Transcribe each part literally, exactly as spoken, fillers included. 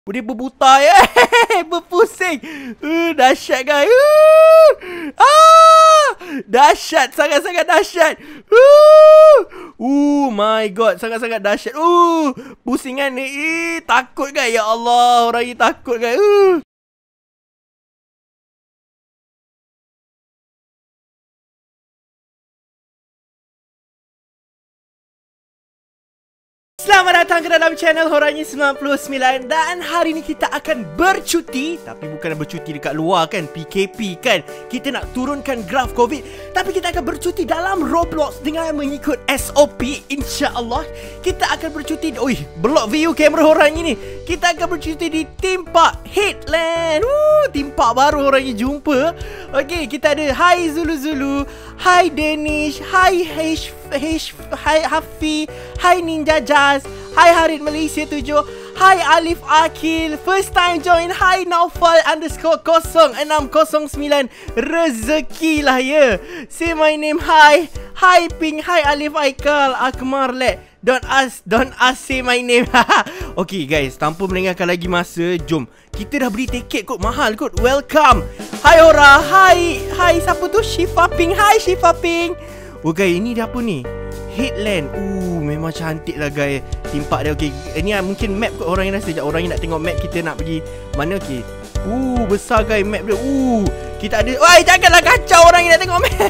Dia berbutai eh. Berpusing. Uh, dahsyat guys. Uh, ah, dahsyat. Sangat-sangat dahsyat. Uh, uh, my god. Sangat-sangat dahsyat. Uh, pusingan ni. Eh, takut guys. Ya Allah. Orang ni takut guys. Uh. Selamat datang ke dalam channel Horanyi sembilan puluh sembilan. Dan hari ni kita akan bercuti. Tapi bukan bercuti dekat luar kan, P K P kan. Kita nak turunkan graf COVID. Tapi kita akan bercuti dalam Roblox dengan mengikut S O P. InsyaAllah kita akan bercuti. Oi, block view kamera Horanyi ni. Kita akan bercuti di theme park Headland. Woo, theme park baru Horanyi jumpa. Okay, kita ada Hai Zulu Zulu, Hai Danish, Hai H H Hai Hafi, Hai Ninja Jazz, Hai Harid Malaysia tujuh, Hai Alif Akil, first time join, Hai Naufal underscore kosong enam kosong sembilan, rezeki lah ya. Say my name, Hai Hai Ping, Hai Alif Aikal, Akmar Let. Don't ask, don't ask say my name. Okay guys, tanpa melengahkan lagi masa, jom. Kita dah beli tiket kot, mahal kot. Welcome. Hai Ora, Hai Hai siapa tu? Shifa Ping, Hai Shifa Ping. Oh guys, ini dia apa ni? Headland. Uh, memang cantik lah guys. Timpak dia. Okay, ini lah, mungkin map kot orang yang rasa. Sekejap, orang yang nak tengok map kita nak pergi mana. Okay. Uh, besar guys map dia. Uh, kita ada. Wah, janganlah kacau orang yang nak tengok map.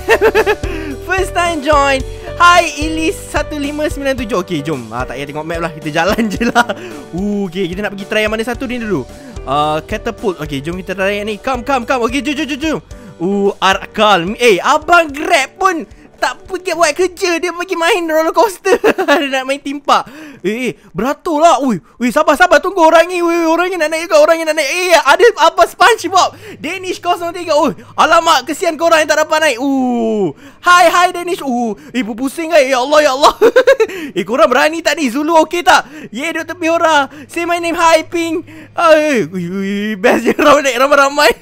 First time join. Hai Ilis satu lima sembilan tujuh. Okay, jom. Ah, tak payah tengok map lah. Kita jalan je lah. Uh, okay, kita nak pergi try yang mana satu ni dulu. Uh, catapult. Okay, jom kita try yang ni. Come, come, come. Okay, jom, jom, jom, jom. Uh, Arkal. Eh, abang Grab pun tak pergi buat kerja, dia pergi main roller coaster. Dia nak main timpak. Eh, eh, beratur lah. Ui, ui, sabar, sabar, tunggu orang ni. Ui, orang ni nak naik juga, orang ni nak naik. Eh, ada apa SpongeBob? Danish kosong tiga. Ui, alamak, kesian korang yang tak dapat naik. Uh, hai, hai Danish. Uh, eh, berpusing kan? Ya Allah, ya Allah. Eh, korang berani tak ni? Zulu okey tak? Ye, yeah, duduk tepi orang. Say my name, Hai Ping. Eh, ui, ui, best je orang naik ramai-ramai.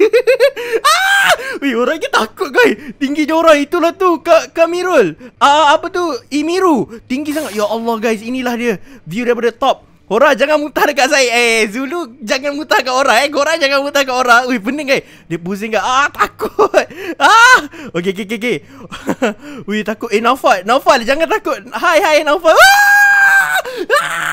Ah, ui, orang ni takut guys. Tinggi je orang. Itulah tu, Kak Kamirul. Ah, apa tu? Imiru. Tinggi sangat. Ya Allah guys, inilah dia view daripada top. Korang jangan muntah dekat saya. Eh, Zulu jangan muntah kat orang. Eh, korang jangan muntah kat orang. Ui, pening guys. Dia pusing kat. Ah, takut. Ah. Okey, okey, okey, okey. Ui, takut. Eh, Naufal. Naufal, jangan takut. Hai, hai Naufal. Ah! Ah!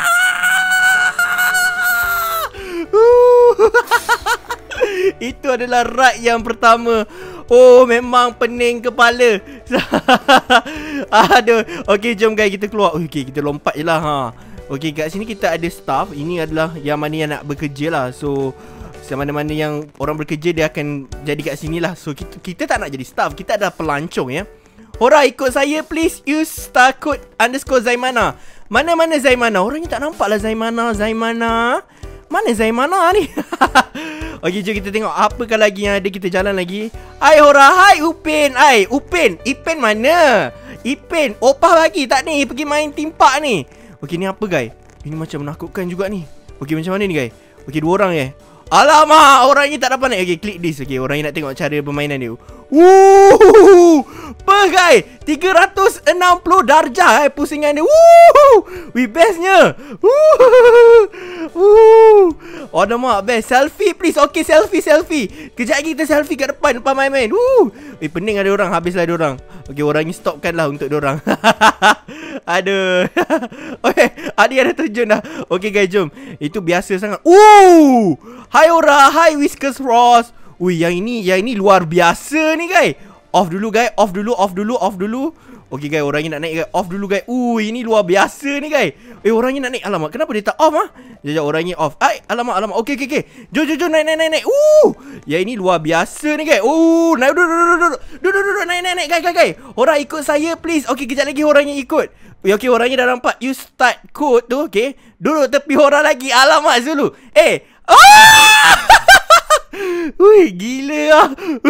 Uh. Itu adalah ride yang pertama. Oh, memang pening kepala. Aduh. Okey, jom guys kita keluar. Okey, kita lompat je lah ha. Okey, kat sini kita ada staff. Ini adalah yang mana yang nak bekerja lah. So, mana-mana yang orang bekerja dia akan jadi kat sini lah. So, kita, kita tak nak jadi staff. Kita adalah pelancong ya. Hora, ikut saya please. Use Starcode underscore Zaimana. Mana-mana Zaimana? Orang ni tak nampak lah Zaimana. Zaimana. Mana Zaimana ni? Okey, jom kita tengok apakah lagi yang ada. Kita jalan lagi. Hai Hora, hai Upin. Hai Upin. Ipin mana? Ipin, opah lagi tak ni? Pergi main timpak ni. Okey, ni apa guys? Ini macam menakutkan juga ni. Okey, macam mana ni guys? Okey, dua orang je. Alamak, orang ni tak dapat naik. Okey, klik this. Okey, orang ni nak tengok cara permainan dia. Wuh, apa guys? tiga ratus enam puluh darjah eh pusingan dia. Wuh, we bestnya. Wuh, wuh. Oh, ada mak best. Selfie please. Okey, selfie, selfie. Kejap lagi kita selfie kat depan, depan main-main. Wuh. Eh, pening ada orang. Habislah ada orang. Okey, orang ni stopkan lah untuk dia orang. Aduh. Okey, ada yang dah terjun dah. Okey guys, jom. Itu biasa sangat. Wuh. Hai Ora, hai Whiskers Ross. Ui, yang ini, yang ini luar biasa ni guys. Off dulu guys, off dulu, off dulu, off dulu. Okey guys, orang ni nak naik guys. Off dulu guys. Ui, ini luar biasa ni guys. Eh, orang ni nak naik. Alamak, kenapa dia tak off ah? Sekejap, orang ni off. Ai, alamak, alamak. Okey, okey, okey. Jom, jom, jom, naik, naik, naik, naik. Uh, yang ini luar biasa ni guys. Uh, naik, duduk, duduk, duduk. Duduk, duduk, naik, naik, naik guys, guys, guys. Orang ikut saya please. Okey, kejap lagi orangnya ikut. Okey, orangnya dah nampak. You start code tu, okey. Duduk tepi orang lagi. Alamak Zulu. Eh. Ah! Ui, gila lah.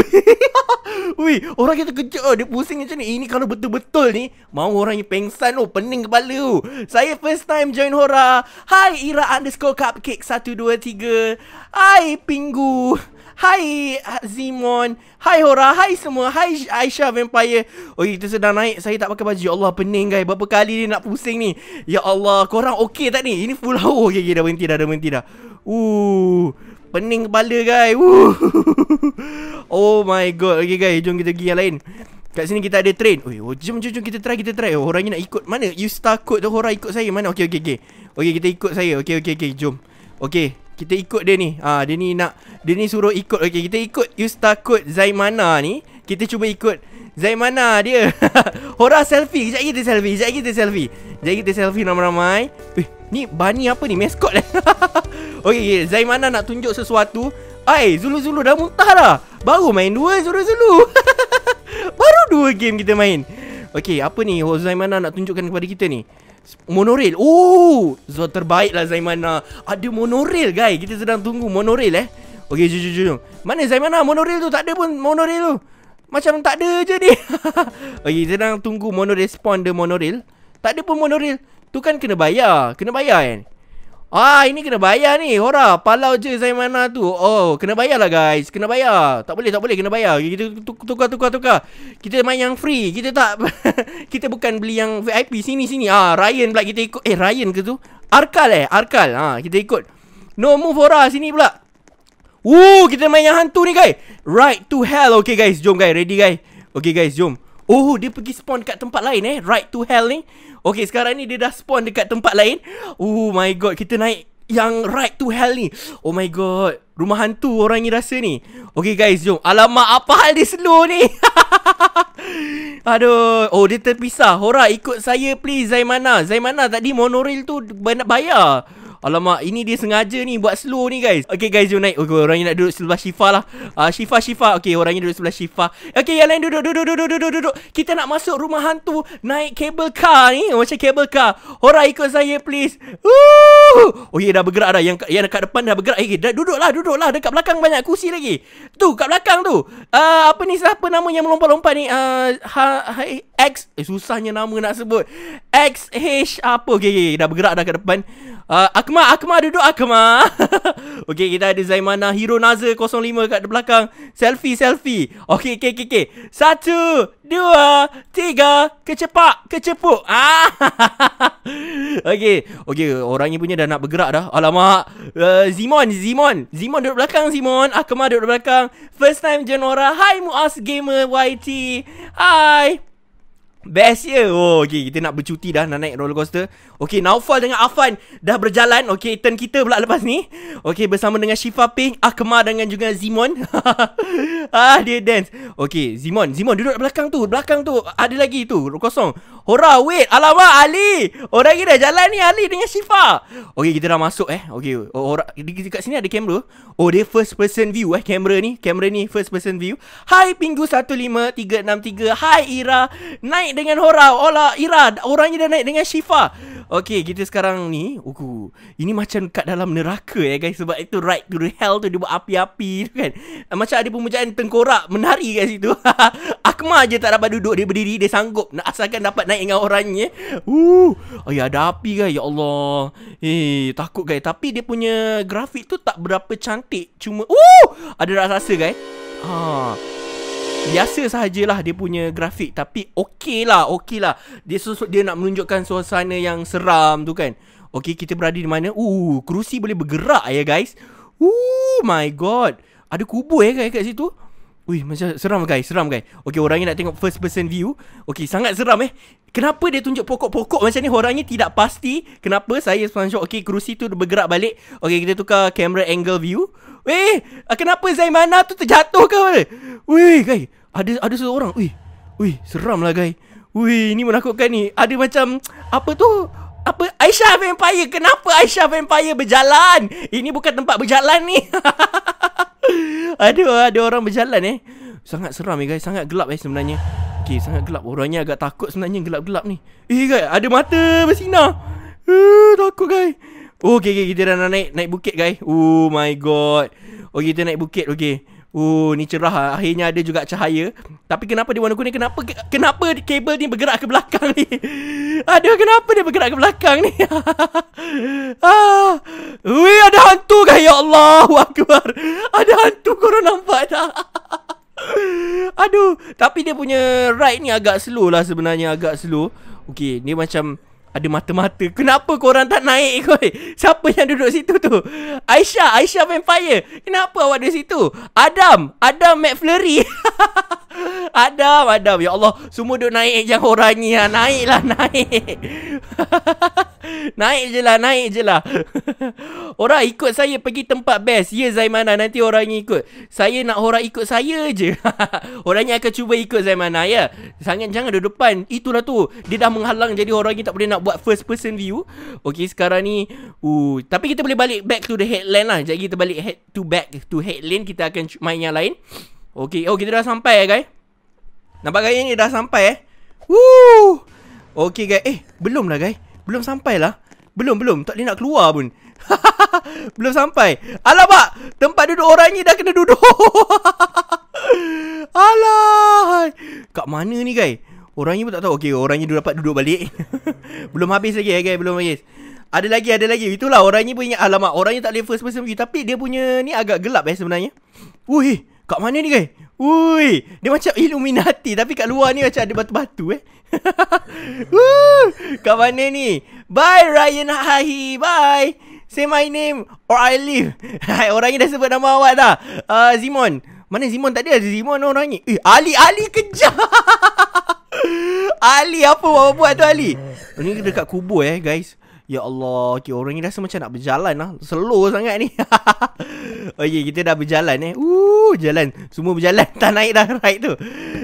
Ui, orang kita kejut oh, dia pusing macam ni. Ini kalau betul-betul ni mau orangnya pengsan oh, pening kepala oh. Saya first time join Hora. Hai Ira underscore cupcake satu dua tiga. Hai Pinggu. Hai Zimon. Hai Hora. Hai semua. Hai Aisyah Vampire. Oh, kita sedang naik. Saya tak pakai baju. Ya Allah, pening guys. Berapa kali dia nak pusing ni. Ya Allah, korang okey tak ni? Ini full hour. Okay, okay, dah berhenti dah, dah berhenti dah. Uh, pening kepala guys. Uh. Oh my god. Okay guys, jom kita pergi yang lain. Kat sini kita ada train. Oi, oh, jom, jom, jom kita try, kita try. Oh, orangnya nak ikut. Mana? You star code tu, Hora ikut saya. Mana? Okay, okay, okay. Okay, kita ikut saya. Okay, okay, okay. Jom. Okay. Kita ikut dia ni. Ah, dia ni nak, dia ni suruh ikut. Okey, kita ikut Yusta code Zaimana ni. Kita cuba ikut Zaimana dia. Hora selfie. Kejap kita selfie. Kejap kita selfie. Kejap kita selfie ramai-ramai. Eh, ni Bunny apa ni? Maskot lah. Okey, okay, Zaimana nak tunjuk sesuatu. Ai, Zulu-Zulu dah muntah dah. Baru main dua Zulu-Zulu. Baru dua game kita main. Okey, apa ni Zaimana nak tunjukkan kepada kita ni? Monorail. Oh, so terbaik lah Zaimana. Ada monorail guys. Kita sedang tunggu monorail eh. Okay, jom, jom, jom. Mana Zaimana? Monorail tu tak ada pun monorail tu. Macam tak ada je ni. Okay, sedang tunggu monorail spawn the monorail. Tak ada pun monorail. Tu kan kena bayar. Kena bayar kan? Ah, ini kena bayar ni. Hora, palau je Zaimana tu. Oh, kena bayar lah guys. Kena bayar. Tak boleh, tak boleh, kena bayar. Kita tukar, tukar, tukar. Kita main yang free. Kita tak kita bukan beli yang V I P. Sini, sini. Ah, Ryan pula kita ikut. Eh, Ryan ke tu? Arkal eh, Arkal. Ah, kita ikut. No move Hora, sini pula. Uh, kita main yang hantu ni guys. Right to hell. Okay guys, jom guys. Ready guys. Okay guys, jom. Oh, dia pergi spawn dekat tempat lain eh. Right to hell ni. Okay, sekarang ni dia dah spawn dekat tempat lain. Oh my god, kita naik yang right to hell ni. Oh my god, rumah hantu orang ni rasa ni. Okay guys, jom. Alamak, apa hal dia slow ni? Aduh. Oh, dia terpisah. Hora, ikut saya please Zaimana. Zaimana tadi monorail tu banyak bayar. Alamak, ini dia sengaja ni buat slow ni guys. Okay guys, jom naik. Okay, orangnya nak duduk sebelah Shifa lah. uh, Shifa, Shifa. Okay, orangnya duduk sebelah Shifa. Okay, yang lain duduk, duduk, duduk, duduk, duduk. Kita nak masuk rumah hantu. Naik cable car ni. Macam cable car. Hora, ikut saya please. Woo! Oh, yeah, dah bergerak dah. Yang, yang dekat depan dah bergerak. Okay, dah, duduklah, duduklah. Dekat belakang banyak kursi lagi. Tu, kat belakang tu. uh, Apa ni, siapa nama yang melompat-lompat ni? uh, ha, ha, X. Eh, susahnya nama nak sebut. X H apa. Okay, okay, dah bergerak dah kat depan. Uh, Akma, Akma duduk Akma. Okay, kita ada Zaimana Hero Nazar kosong lima kat belakang. Selfie, selfie. Okay, okay, okay, okay. Satu, dua, tiga. Kecepak, kecepuk. Ah. Okay, okay. Orangnya punya dah nak bergerak dah. Alamak. uh, Zimon, Zimon. Zimon duduk belakang, Zimon. Akma duduk belakang. First time Jenora. Hai Muaz Gamer Y T. Hai. Best ya. Oh, okay, kita nak bercuti dah. Nak naik roller coaster. Okay, Naufal dengan Afan dah berjalan. Okay, turn kita pula lepas ni. Okay, bersama dengan Shifa Pink, Akma dengan juga Zimon. Ah, dia dance. Okay, Zimon, Zimon duduk belakang tu. Belakang tu ada lagi tu kosong. Hora, wait. Alamak, Ali. Orang ni dah jalan ni, Ali dengan Shifa. Okay, kita dah masuk eh. Okay, oh, orang dekat sini ada kamera. Oh, dia first person view eh, kamera ni. Kamera ni first person view. Hai Pinggu satu lima tiga enam tiga. Hai Ira. Naik dengan Hora. Olah Ira, orangnya dah naik dengan Shifa. Okay, kita sekarang ni uh, ini macam kat dalam neraka ya guys. Sebab itu right to the hell tu dia buat api-api tu kan. Macam ada pemujaan tengkorak menari kat situ. Akma je tak dapat duduk. Dia berdiri, dia sanggup nak asalkan dapat naik dengan orangnya. Uh, oh ya, ada api guys. Ya Allah. Eh, takut guys. Tapi dia punya grafik tu tak berapa cantik. Cuma uh, ada rasa guys. Ha. Biasa sahajalah dia punya grafik. Tapi okey lah, okey lah. Dia, dia nak menunjukkan suasana yang seram tu kan. Okey, kita berada di mana? Uh, kerusi boleh bergerak ya guys. Uh, my god. Ada kubur ya guys kat situ. Wih, macam seram guys, seram guys. Okey, orangnya nak tengok first person view. Okey, sangat seram eh. Kenapa dia tunjuk pokok-pokok macam ni? Orangnya tidak pasti. Kenapa? Saya screenshot. Okey, kerusi tu bergerak balik. Okey, kita tukar camera angle view. Weh, kenapa Zaimana tu terjatuh ke? Wih, guys, ada ada seorang. Wih, wih, seram lah guys. Wih, ni menakutkan ni. Ada macam apa tu? Apa? Aisyah Vampire. Kenapa Aisyah Vampire berjalan? Ini bukan tempat berjalan ni. Aduh, ada orang berjalan eh. Sangat seram eh guys. Sangat gelap eh sebenarnya. Okay, sangat gelap. Orangnya agak takut sebenarnya gelap-gelap ni. Eh guys, ada mata bersinar. Uh, takut guys. Oh, okay, okay, kita dah nak naik naik bukit guys. Oh my god. Okay, kita naik bukit. Okay. Oh, ni cerah. Akhirnya ada juga cahaya. Tapi kenapa dia warna kuning? Kenapa kenapa kabel ni bergerak ke belakang ni? Aduh, kenapa dia bergerak ke belakang ni? ah. Wih, ada hantu guys. Ya Allah, Akbar. Ada hantu, korang nampak tak? Aduh, tapi dia punya ride ni agak slow lah sebenarnya. Agak slow. Okay, ni macam ada mata-mata. Kenapa korang tak naik koi? Siapa yang duduk situ tu? Aisyah, Aisyah Vampire. Kenapa awak di situ? Adam, Adam McFlurry. Adam, Adam. Ya Allah, semua duduk naik yang orang ni. Ha. Naiklah, naik. Naik je lah, naik je lah. Orang ikut saya pergi tempat best. Ya Zaimana, nanti orang ni ikut. Saya nak orang ikut saya je. Orangnya akan cuba ikut Zaimana ya. Sangat jangan duduk depan. Itulah tu. Dia dah menghalang jadi orang ni tak boleh nak buat first person view. Okay, sekarang ni uh, tapi kita boleh balik back to the headland lah. Jadi kita balik head to back to headland. Kita akan main yang lain. Okay, oh kita dah sampai ya guys. Nampak gaya ni dah sampai eh. Woo. Okay guys. Eh, belum lah guys. Belum sampai lah. Belum, belum. Tak boleh nak keluar pun. Belum sampai. Alamak, tempat duduk orang ni dah kena duduk. Alah. Kat mana ni guys? Orang ni pun tak tahu. Okay, orang ni dapat duduk balik. Belum habis lagi ya guys. Belum habis. Ada lagi, ada lagi. Itulah orang ni pun ingat. Alamak, orang ni tak boleh first person view. Tapi dia punya ni agak gelap eh sebenarnya. Wih, kat mana ni guys? Wih, dia macam Illuminati. Tapi kat luar ni macam ada batu-batu eh. Woo, kat mana ni? Bye Ryan Hahi, bye. Say my name or I leave. Orang ni dah sebut nama awak dah. uh, Zimon. Mana Zimon? Tak ada Zimon orang ni. Eh, Ali, Ali kejar. Ali, apa awak buat tu Ali? Ni dekat kubur eh guys. Ya Allah, okay, orang ni rasa macam nak berjalan lah. Slow sangat ni. Okay, kita dah berjalan eh. Uh, jalan. Semua berjalan. Tak naik dah ride tu.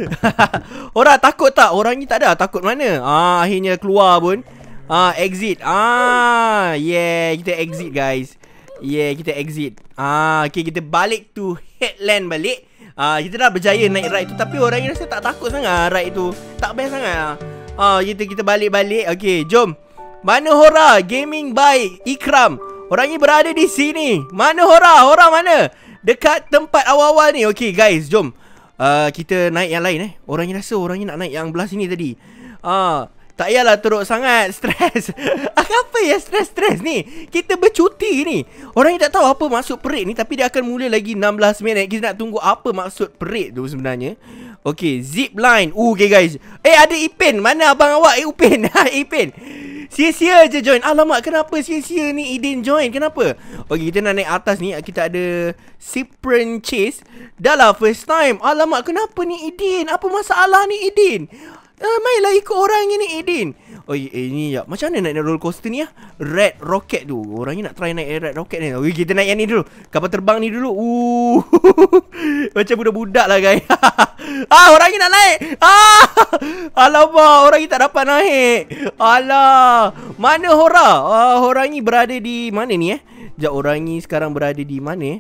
Orang takut tak? Orang ni tak ada. Takut mana? Ah, akhirnya keluar pun. Ah, exit. Ah, yeah, kita exit guys. Yeah, kita exit. Ah, okay, kita balik to headland balik. Ah, kita dah berjaya naik ride tu. Tapi orang ni rasa tak takut sangat ride tu. Tak best sangat. Ah, kita kita balik-balik. Okay, jom. Mana Hora Gaming by Ikram? Orang ni berada di sini. Mana Hora? Hora mana? Dekat tempat awal-awal ni. Okay guys, jom uh, kita naik yang lain eh. Orang ni rasa orang ni nak naik yang belah sini tadi. uh, Tak payahlah teruk sangat stres. Apa ya stres-stres ni? Kita bercuti ni. Orang ni tak tahu apa maksud parade ni. Tapi dia akan mula lagi enam belas minit. Kita nak tunggu apa maksud parade tu sebenarnya. Okay, zip line. uh, Okay guys. Eh, ada Ipin. Mana abang awak? Eh, Upin. Ipin. Sia-sia je join. Alamak, kenapa sia-sia ni Idin join? Kenapa? Okay, kita nak naik atas ni. Kita ada Cyprian Chase. Dah lah first time. Alamak, kenapa ni Idin? Apa masalah ni Idin? Uh, mainlah ikut orang ni Idin. Oh, eh ni ya. Macam mana nak naik roller coaster ni ah? Red Rocket tu. Orang ni nak try naik Red Rocket ni. Okay, kita naik yang ni dulu. Kapal terbang ni dulu. Uh. Macam budak-budak lah guys. Ah, orang ni nak naik. Ah. Alamak, orang ni tak dapat naik. Alah. Mana Hora? Ah, orang ni berada di mana ni eh? Sekejap, orang ni sekarang berada di mana eh?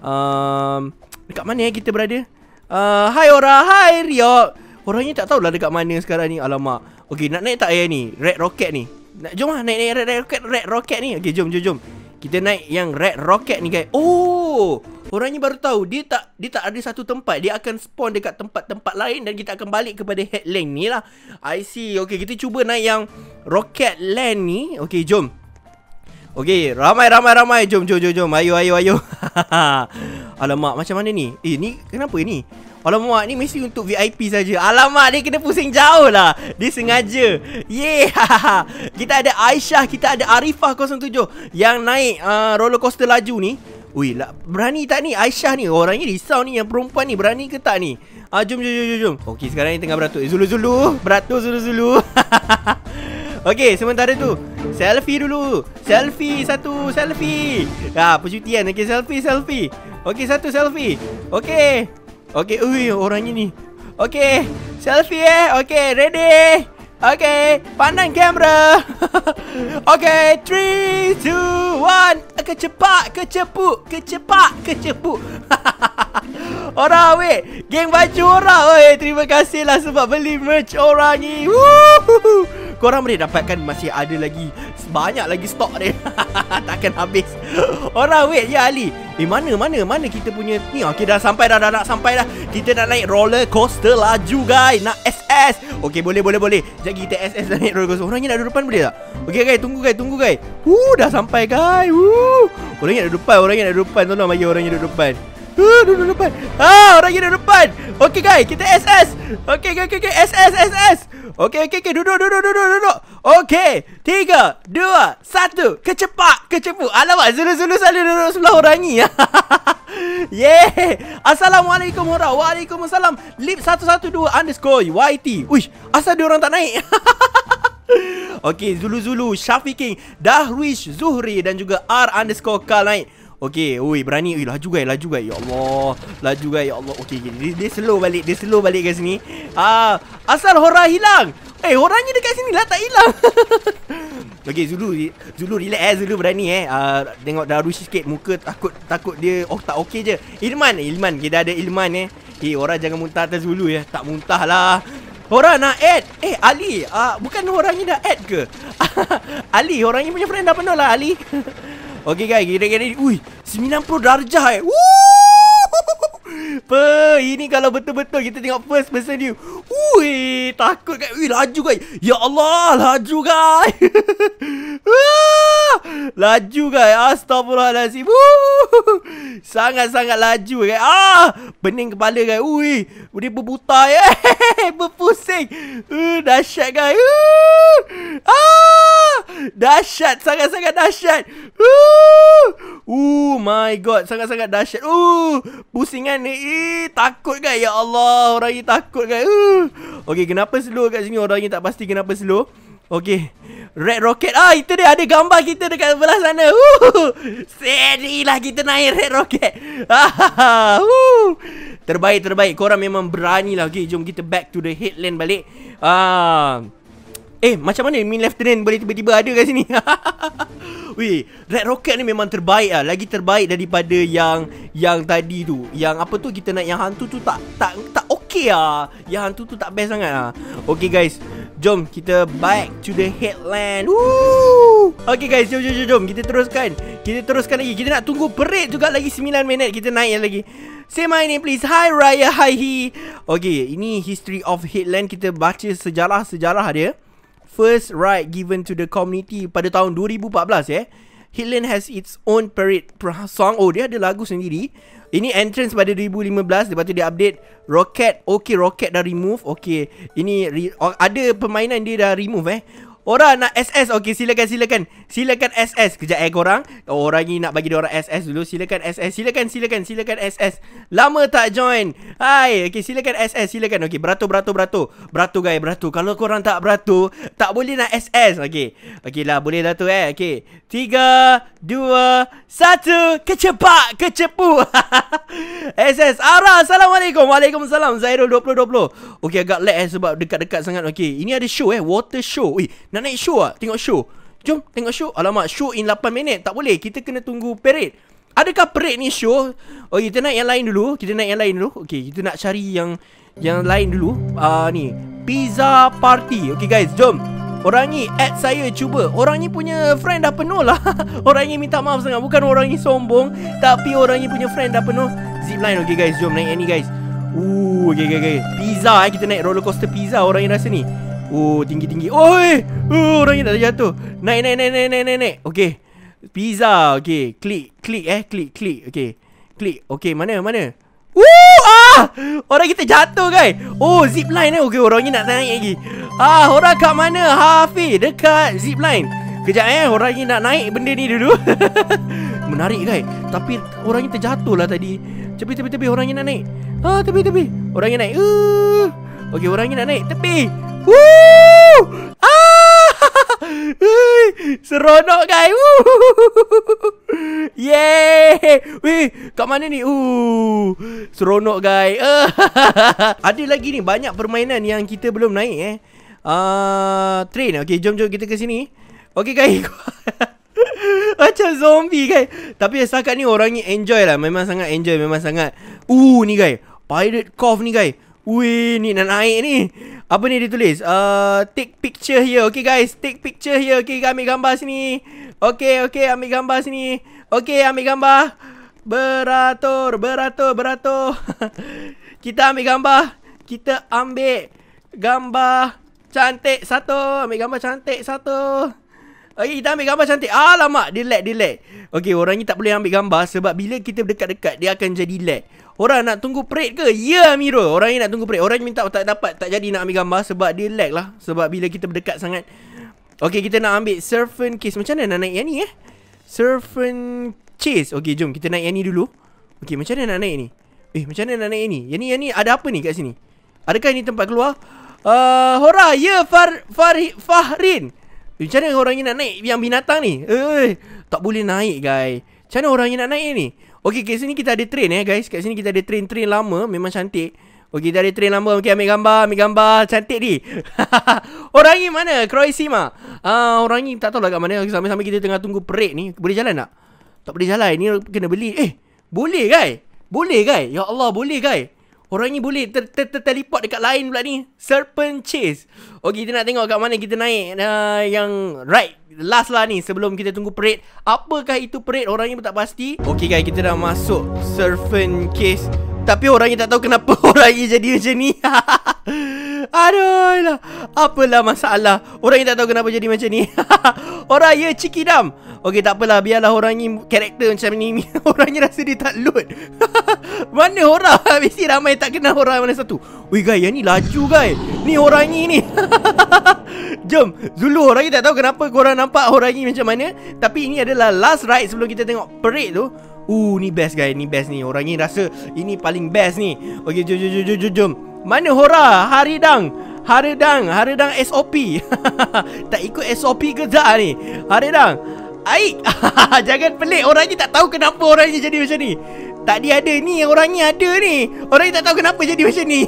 Um, dekat mana eh kita berada? Uh, hai Hora, hai Rio. Orang ni tak tahulah dekat mana sekarang ni. Alamak. Okay, nak naik tak air ni? Red Rocket ni. Nak, jom lah naik, naik Red, Red Rocket Red Rocket ni. Okay, jom, jom, jom. Kita naik yang Red Rocket ni guys. Oh, orang ni baru tahu. Dia tak dia tak ada satu tempat. Dia akan spawn dekat tempat-tempat lain. Dan kita akan balik kepada headland ni lah. I see. Okay, kita cuba naik yang Rocket Land ni. Okay, jom. Okay, ramai, ramai, ramai. Jom, jom, jom, jom. Ayo, ayo, ayo. Alamak, macam mana ni? Eh, ni kenapa ni? Alamak, ni mesti untuk V I P saja. Alamak, dia kena pusing jauh lah. Dia sengaja. Yeah. Kita ada Aisyah, kita ada Arifah kosong tujuh yang naik uh, roller coaster laju ni. Ui, lah, berani tak ni Aisyah ni? Orang ni risau ni, yang perempuan ni. Berani ke tak ni? Ah, jom, jom, jom, jom. Okey, sekarang ni tengah beratur. Eh, Zulu, Zulu. Beratur, Zulu, Zulu. Okey, sementara tu selfie dulu. Selfie, satu selfie. Ah, percutian. Okey, selfie, selfie. Okey, satu selfie. Okey. Okay, ui, orangnya ni. Okay, selfie eh. Okay, ready. Okay, pandang kamera. Okay, three, two, one. Kecepak, kecepuk, kecepak, kecepuk. Orang weh, geng baju orang. Oi, terima kasih lah sebab beli merch orang ni. Woo! Korang boleh dapatkan, masih ada lagi, banyak lagi stok dia. Takkan habis. Orang wait ya Ali. Eh mana mana mana kita punya ni. Okey dah sampai dah, dah nak sampai dah. Kita nak naik roller coaster laju guys. Nak S S. Okey boleh boleh boleh. Jadi kita S S naik roller coaster. Orangnya nak duduk depan boleh tak? Okey guys, tunggu guys, tunggu guys. Woo dah sampai guys. Woo. Orangnya nak duduk depan, orangnya nak duduk depan. Tolong bagi orangnya duduk depan. Uh, duduk depan. Ah, orangnya duduk depan. Okey guys, kita S S. Okey okey okey S S S S. Okey okey okey duduk duduk duduk duduk. Okey, tiga, dua, satu. Kecepak, kecepu. Alamak, Zulu-Zulu selalu duduk sebelah orang ni. Yeah. Assalamualaikum warahmatullahi wabarakatuh. Waalaikumsalam. Lip satu satu dua underscore Y T. Uish, asal dia orang tak naik? Okey, Zulu-Zulu, Syafiqing, Dahwish, Zuhri dan juga R underscore Kal naik. Okey, oi berani. Oi laju guys, laju guys. Ya Allah. Laju guys, ya Allah. Okey, dia, dia slow balik, dia slow balik kat sini. Ah, asal Hora hilang. Eh, orangnya dekat sini lah tak hilang. Okey, Zulu, Zulu relax eh, Zulu berani eh. Ah, tengok dah rush sikit muka, takut takut dia oh tak okey je. Ilman, Ilman, kita ada Ilman eh. Eh, orang jangan muntah atas Zulu ya. Tak muntah lah. Orang nak add. Eh, Ali, ah bukan orangnya dah add ke? Ali, orangnya punya friend dah penuh lah Ali. Okey guys, kira-kira ni. Ui, sembilan puluh darjah eh. Pe, ini kalau betul-betul kita tengok first person view. Ui, takut guys. Ui, laju guys. Ya Allah, laju guys. Laju guys. Astagfirullahalazim. Sangat-sangat laju guys. Ah, pening kepala guys. Ui, dia berbutai eh. Berpusing. Uh, dahsyat guys. Uh, ah, dahsyat, sangat-sangat dahsyat. Uh, oh my god, sangat-sangat dahsyat. Uh, pusingan ni. Eh, takut guys. Ya Allah, orang ni takut guys. Uh. Okey, kenapa slow kat sini? Orang ni tak pasti kenapa slow. Okey, Red Rocket. Ah, itu dia, ada gambar kita dekat sebelah sana. Uh, Serilah kita naik Red Rocket. uh. Terbaik, terbaik. Korang memang berani lah. Okey, jom kita back to the headland balik. Ah, Eh, macam mana Min Lieutenant boleh tiba-tiba ada kat sini? Weh, Red Rocket ni memang terbaik lah. Lagi terbaik daripada yang yang tadi tu. Yang apa tu, kita nak yang hantu tu tak tak tak okey lah. Yang hantu tu tak best sangat lah. Okay guys, jom kita back to the headland. Woo! Okay guys, jom jom jom, jom. Kita teruskan. Kita teruskan lagi. Kita nak tunggu parade juga lagi sembilan minit. Kita naik lagi. Say my name please. Hi Raya, hi he. Okay, ini history of headland. Kita baca sejarah-sejarah dia. First right given to the community pada tahun dua ribu empat belas eh. Headland has its own parade song. Oh, dia ada lagu sendiri. Ini entrance pada dua ribu lima belas. Lepas tu dia update Rocket. Okay, Rocket dah remove. Okay, ini ada permainan dia dah remove eh. Orang nak S S. Okay, silakan silakan. Silakan S S. Kejap eh korang. Oh, orang ni nak bagi dia orang S S dulu. Silakan S S. Silakan silakan silakan S S. Lama tak join. Hai. Okay, silakan S S. Silakan. Okay, beratur beratur beratur. Beratur guys, beratur. Kalau korang tak beratur, tak boleh nak S S. Okay. Okay lah, boleh lah tu eh. Okay. Tiga, dua, satu. Kecepak, kecepu. S S. Ara, Assalamualaikum. Waalaikumsalam. Zairul dua puluh dua puluh. Okay, agak lag eh sebab dekat-dekat sangat. Okay, ini ada show eh. Water show. Wih, nak naik show ah? Tengok show. Jom tengok show. Alamak, show in lapan minit. Tak boleh, kita kena tunggu parade. Adakah parade ni show? Oh, kita naik yang lain dulu. Kita naik yang lain dulu. Okay, kita nak cari yang yang lain dulu. Ah uh, ni, pizza party. Okay guys, jom. Orang ni add saya cuba. Orang ni punya friend dah penuh lah. Orang ni minta maaf sangat. Bukan orang ni sombong, tapi orang ni punya friend dah penuh. Zipline. Okay guys, jom naik yang ni guys. Uh, okay, okay, okay. Pizza eh. Kita naik roller coaster pizza. Orang ni rasa ni. Oh, tinggi-tinggi. Oi, oh, orangnya tak jatuh. Naik, naik, naik, naik, naik, naik, naik. Okay. Pizza. Okay. Klik, klik eh. Klik, klik. Okay. Klik. Okay, mana, mana? Woo, ah! Orang kita jatuh, guys. Oh, zipline eh. Okay, orangnya nak naik lagi. Ah, orang kat mana? Hafiz, dekat zipline. Kejap eh. Orangnya nak naik benda ni dulu. Menarik, guys. Tapi orangnya terjatuh lah tadi. Tepi, tepi, tepi. Orangnya nak naik. Ah, tepi, tepi. Orangnya naik. Uh. Okay, orangnya nak naik. Tepi. Woo! Ah! Seronok guys. Woo! Yeay! Weh, kat mana ni? Uh, seronok guys. Ada lagi ni banyak permainan yang kita belum naik eh. Uh, train. Okay, jom jom kita ke sini. Okay guys. Macam zombie guys. Tapi setakat ni orang ni enjoy lah. Memang sangat enjoy, memang sangat. Uh, ni guys. Pirate Cove ni guys. Wih, ni nak naik ni. Apa ni dia tulis? Uh, take picture here. Okay guys, take picture here. Okay, ambil gambar sini. Okay, okay, ambil gambar sini. Okay, ambil gambar. Beratur, beratur, beratur. Kita ambil gambar. Kita ambil gambar cantik satu. Ambil gambar cantik satu. Okay, kita ambil gambar cantik. Alamak, dia lag, dia lag. Okay, orang ni tak boleh ambil gambar sebab bila kita dekat-dekat, dia akan jadi lag. Orang nak tunggu parade ke? Ya, Miro. Orang ni nak tunggu parade. Orang ni minta tak dapat, tak jadi nak ambil gambar sebab dia lag lah. Sebab bila kita berdekat sangat. Okay, kita nak ambil serpent case. Macam mana nak naik yang ni eh? Serpent chase. Okay, jom kita naik yang ni dulu. Okay, macam mana nak naik ni? Eh, macam mana nak naik ni? Yang ni, yang ni ada apa ni kat sini? Adakah ini tempat keluar? Uh, Hora, ya, Far, Far, Fahrin. Eh, macam mana orang ni nak naik yang binatang ni? Eh, tak boleh naik, guys. Macam mana orang ni nak naik ni? Okay, kat sini kita ada train eh, guys. Kat sini kita ada train-train lama. Memang cantik. Okay, kita ada train lama. Okay, ambil gambar, ambil gambar. Cantik ni. Orang ni mana? Croatia. Ah, uh, orang ni tak tahu lah kat mana. Sambil-sambil kita tengah tunggu parade ni. Boleh jalan tak? Tak boleh jalan. Ni kena beli. Eh, boleh, guys. Boleh, guys. Ya Allah, boleh, guys. Orang ni boleh ter ter ter teleport dekat lain pula ni. Serpent chase. Okay, kita nak tengok kat mana kita naik uh, yang right last lah ni sebelum kita tunggu parade. Apakah itu parade? Orang ni pun tak pasti. Okay guys, kita dah masuk serpent case. Tapi orang ni tak tahu kenapa orang ni jadi macam ni. Aduh lah. Apalah masalah. Orang ni tak tahu kenapa jadi macam ni. Orang ya cikidam. Okay, tak apalah. Biarlah orang ni karakter macam ni. Orang ni rasa dia tak load. Mana orang? Mesti ramai tak kenal orang mana satu. Weh guys, yang ni laju guys. Ni orang ni ni. Jom Zulu, orang ni tak tahu kenapa korang nampak orang ni macam mana. Tapi ini adalah last ride sebelum kita tengok parade tu. Uh, ni best guys, ni best ni. Orang ni rasa ini paling best ni. Okay, jom jom jom jom jom. Mana Hora? Haridang. Haridang, Haridang S O P. Tak ikut S O P ke tak ni? Haridang. Aik. Jangan pelik. Orang ni tak tahu kenapa orang ni jadi macam ni. Tak dia ada ni, orang ni ada ni. Orang ni tak tahu kenapa jadi macam ni.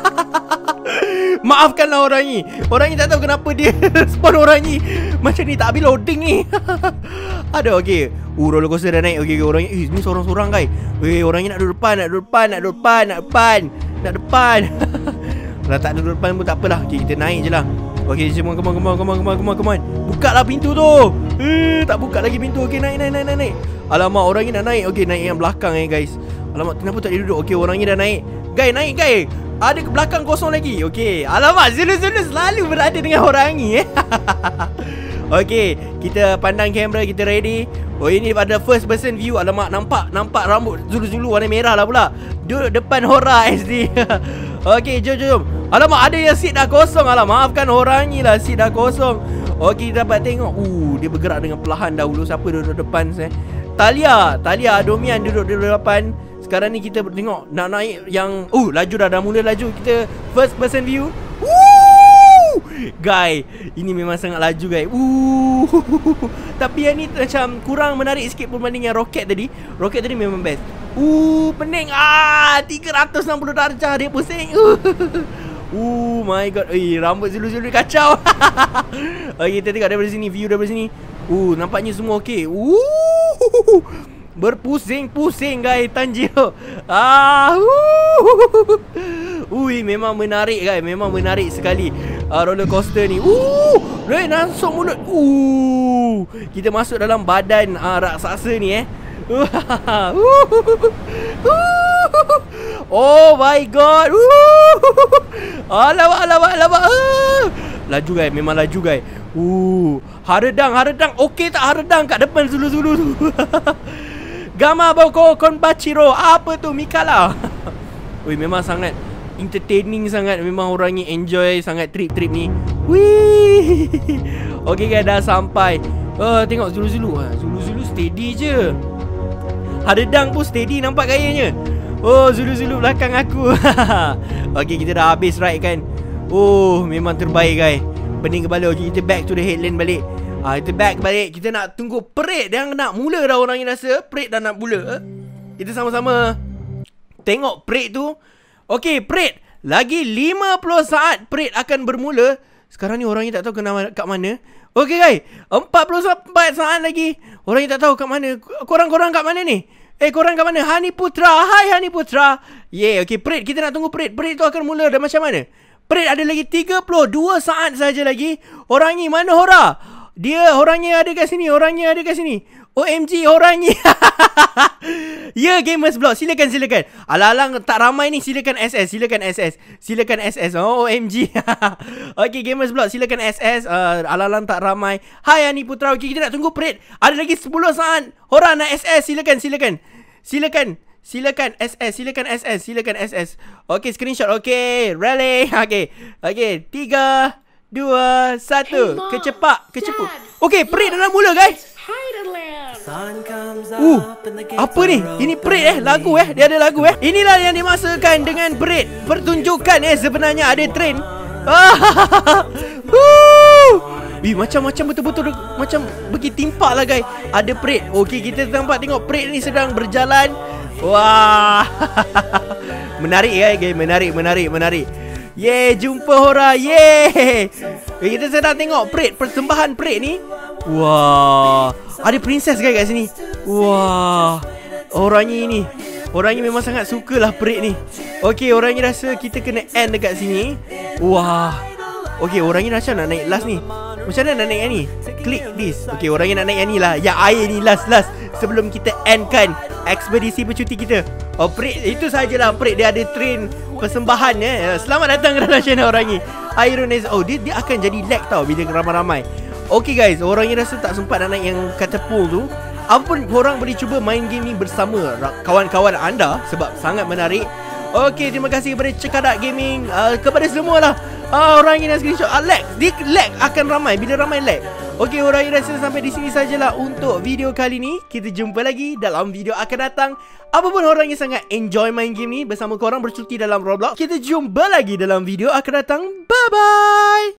Maafkanlah orang ni. Orang ni tak tahu kenapa dia spawn orang ni macam ni, tak habis loading ni. Ada okey. Uh, roller coaster dah naik. Okey, okay, orang ni, eh, ni seorang-seorang guys. Weh, orang ni nak duduk depan, nak duduk depan, nak duduk depan, nak depan, nak depan. Kalau tak duduk depan pun tak apalah. Okey, kita naik je lah. Okey, come on, come on, come on, come on, come on, come on, come on. Buka lah pintu tu. Eh, tak buka lagi pintu. Okey, naik, naik, naik, naik, naik. Alamak, orang ni nak naik. Okey, naik yang belakang eh guys. Alamak, kenapa tak dia duduk? Okey, orang ni dah naik. Guys, naik guys. Ada ke belakang kosong lagi. Okey. Alamak, Zulu-Zulu selalu berada dengan orang ni eh. Okey, kita pandang kamera, kita ready. Oh, ini pada first person view. Alamak, nampak nampak rambut Zulu-Zulu warna merah lah pula. Duduk depan Hora S D. Okey, jom jom. Alamak, ada yang seat dah kosong. Alamak, maafkan orang ni lah, seat dah kosong. Okey, kita dapat tengok. Uh, dia bergerak dengan perlahan dahulu. Siapa duduk depan saya? Talia, Talia Adomian duduk di depan. Sekarang ni kita tengok nak naik yang uh laju dah dah mula laju. Kita first person view. Woo! Guys, ini memang sangat laju guys. Woo! Tapi yang ni macam kurang menarik sikit berbanding yang roket tadi. Roket tadi memang best. Uh, pening. Ah, tiga ratus enam puluh darjah dia pusing. Uh. Oh my god. Eh, rambut Zulu-Zulu kacau. Okay, kita tengok daripada sini, view daripada sini. Uh, nampaknya semua okey. Uh, berpusing-pusing guys Tanjiro. Ah, uh. Ui, memang menarik guys, memang menarik sekali uh, roller coaster ni. Uh, Ray langsung mulut. Uh, kita masuk dalam badan uh, raksasa ni eh. Oh my god. Alamak, alamak, alamak. Laju guys, memang laju guys. Uh, Haredang, Haredang. Okey tak Haredang kat depan Zulu-Zulu tu. Gama Boko Konbachiro. Apa tu Mikala? Wih, memang sangat entertaining sangat. Memang orang ni enjoy sangat trip-trip ni. Wih. Okey guys, dah sampai. Uh, tengok Zulu-Zulu. uh, Zulu-Zulu steady je. Haredang pun steady nampak gayanya. Oh, Zulu-Zulu belakang aku. Okey, kita dah habis ride kan. Oh, memang terbaik guys. Pening kepala. Okey, kita back to the headland balik. Ah, kita back balik. Kita nak tunggu parade yang nak mula dah. Orang ni rasa parade dah nak mula. Kita sama-sama tengok parade tu. Okey, parade. Lagi lima puluh saat parade akan bermula. Sekarang ni orang ni tak tahu kena kat mana. Okey guys, empat puluh empat saat lagi. Orang ni tak tahu kat mana. Korang-korang kat mana ni? Eh, korang kat mana? Hani Putra. Hai Hani Putra. Yeah, okay. Prit, kita nak tunggu Prit. Prit tu akan mula dah macam mana? Prit ada lagi tiga puluh dua saat saja lagi. Orangnya mana Hora? Dia orangnya ada kat sini. Orangnya ada kat sini. O M G orangnya. Ya, yeah, Gamers Blog. Silakan, silakan. Alang-alang tak ramai ni. Silakan S S. Silakan S S. Silakan S S. Oh, O M G. Okay, Gamers Blog. Silakan S S. Uh, alang-alang tak ramai. Hai Ani Putra. Okay, kita nak tunggu Prit. Ada lagi sepuluh saat. Hora nak S S. Silakan, silakan. Silakan. Silakan S S. Silakan S S. Silakan S S. Okay, screenshot. Okay. Rally. Okay. Okay. Tiga. Dua. Satu. Hey, kecepak. Kecepu. Okay, Prit dah nak mula, guys. Uh, apa ni? Ini Prit eh, lagu eh. Dia ada lagu eh. Inilah yang dimaksudkan dengan Prit. Pertunjukan eh, sebenarnya ada trend. Wih, macam-macam betul-betul macam pergi timpak lah guys. Ada Prit. Okey, kita nampak tengok Prit ni sedang berjalan. Wah. Menarik ya guys, menarik, menarik, menarik. Yeay, jumpa Hora. Yeay. Kita sedang tengok Prit, persembahan Prit ni. Wah, ada princess guys kat sini. Wah, orangnya ini, orangnya memang sangat sukalah Prit ni. Okey, orangnya rasa kita kena end dekat sini. Wah. Okey, orangnya macam nak naik last ni. Macam mana nak naik yang ni? Klik this. Okey, orangnya nak naik yang ni lah. Yang air ni last last sebelum kita endkan ekspedisi bercuti kita. Oh, Prit, itu sajalah Prit. Dia ada train persembahan eh. Selamat datang ke dalam channel orang ni. Iron is oh dia dia akan jadi lag tau bila ramai-ramai. Okey guys, orangnya rasa tak sempat nak naik yang catapult tu. Apapun korang boleh cuba main game ni bersama kawan-kawan anda sebab sangat menarik. Okey, terima kasih kepada Cekadak Gaming, uh, kepada semua lah. Uh, orang yang nak screenshot uh, lag, dia lag akan ramai bila ramai lag. Okey, orang yang rasa sampai di sini sajalah untuk video kali ni. Kita jumpa lagi dalam video akan datang. Apapun orang yang sangat enjoy main game ni bersama korang bercuti dalam Roblox, kita jumpa lagi dalam video akan datang. Bye bye.